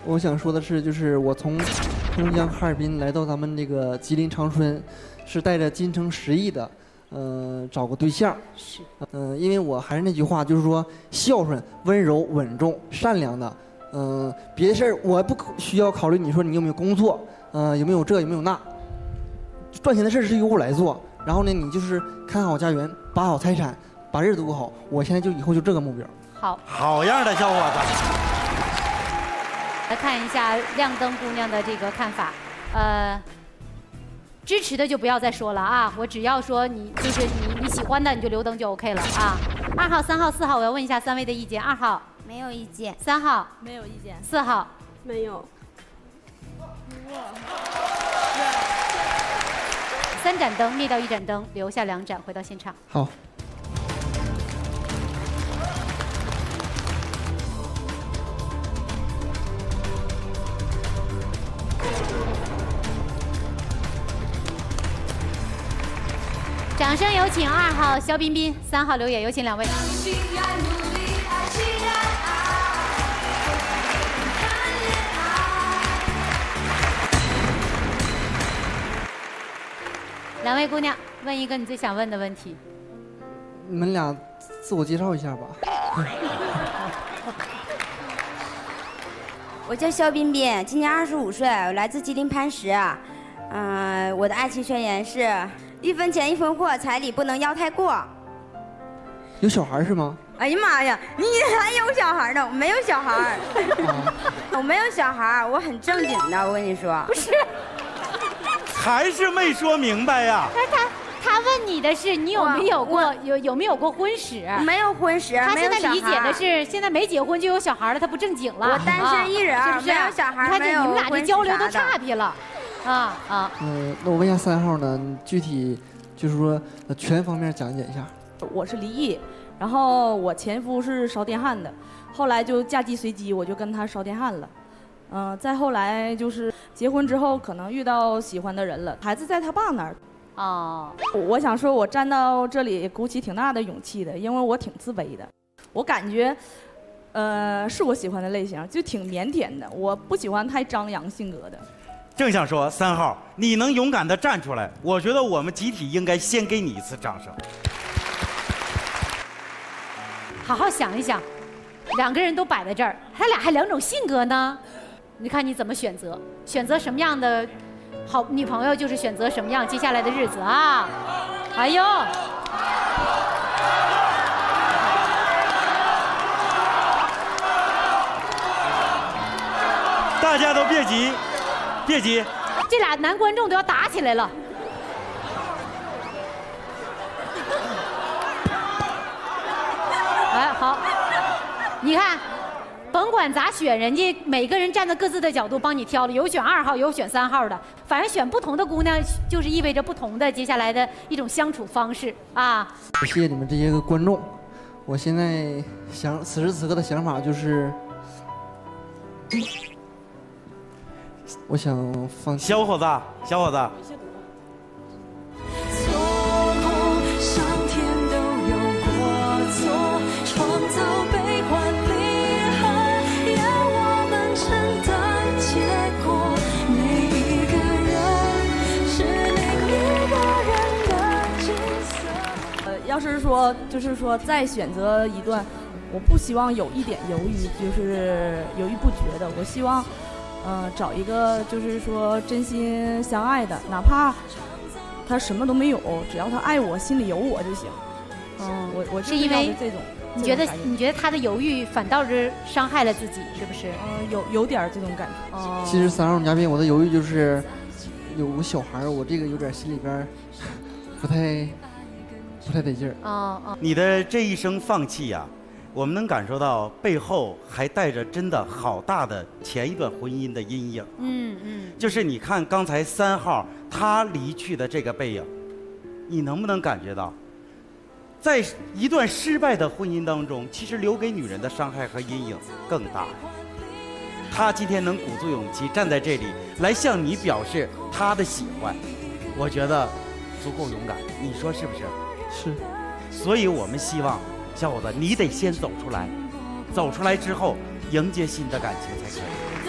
我想说的是，就是我从通江哈尔滨来到咱们这个吉林长春，是带着金城实意的，找个对象。 是。 因为我还是那句话，就是说孝顺、温柔、稳重、善良的。别的事儿我不需要考虑，你说你有没有工作，有没有这有没有那，赚钱的事儿是由我来做。然后呢，你就是看好家园，把好财产，把日子过好。我现在就以后就这个目标。 好， 好样的，小伙子。 来看一下亮灯姑娘的这个看法，支持的就不要再说了啊，我只要说你就是你喜欢的你就留灯就 OK 了啊。2号、3号、4号，我要问一下3位的意见。2号没有意见。 3号没有意见。 4号没有。 3盏灯灭掉1盏灯，留下2盏，回到现场。 好。 掌声有请2号肖彬彬，3号刘野，有请2位。2位姑娘，问一个你最想问的问题。 你们俩自我介绍一下吧。 我叫肖彬彬，今年25岁，我来自吉林磐石。我的爱情宣言是：1分钱1分货，彩礼不能要太过。 有小孩是吗？ 哎呀妈呀，你还有小孩呢？我没有小孩，我没有小孩，我很正经的，我跟你说。 不是， 还是没说明白呀。 他问你的是你有没有过有没有过婚史？ 没有婚史， 他现在理解的是现在没结婚就有小孩了，他不正经了。 我单身一人， 是不是？ 没有小孩， 你看这你们俩这交流都差别了， 那我问一下3号呢，你具体就是说全方面讲解一下。 我是离异，然后我前夫是烧电焊的，后来就嫁鸡随鸡，我就跟他烧电焊了。再后来就是结婚之后，可能遇到喜欢的人了，孩子在他爸那儿。 哦， 我想说，我站到这里鼓起挺大的勇气的，因为我挺自卑的。我感觉，是我喜欢的类型，就挺腼腆的，我不喜欢太张扬性格的。 正想说3号，你能勇敢地站出来，我觉得我们集体应该先给你一次掌声。 好好想一想，2个人都摆在这儿，他俩还2种性格呢，你看你怎么选择？选择什么样的好女朋友，就是选择什么样接下来的日子啊！哎呦， 大家都别急，别急， 这俩男观众都要打起来了。哎，好，你看，甭管咋选，人家每个人站在各自的角度帮你挑了，有选2号，有选3号的，反正选不同的姑娘，就是意味着不同的接下来的一种相处方式啊。 谢谢你们这些个观众，我现在此时此刻的想法就是，我想放弃。 小伙子，小伙子。 要是说就是说再选择一段，我不希望有一点犹豫，就是犹豫不决的。我希望，找一个就是说真心相爱的，哪怕他什么都没有，只要他爱我，心里有我就行。我是因为这种， 你觉得他的犹豫反倒是伤害了自己，是不是？ 有点这种感觉。 哦。 其实3号女嘉宾，我的犹豫就是有个小孩，我这个有点心里边不太得劲儿。 你的这一声放弃呀，我们能感受到背后还带着真的好大的前一段婚姻的阴影。就是你看刚才3号他离去的这个背影，你能不能感觉到，在一段失败的婚姻当中，其实留给女人的伤害和阴影更大。他今天能鼓足勇气站在这里来向你表示他的喜欢，我觉得足够勇敢，你说是不是？ 是。 所以我们希望小伙子你得先走出来，走出来之后迎接新的感情才可以。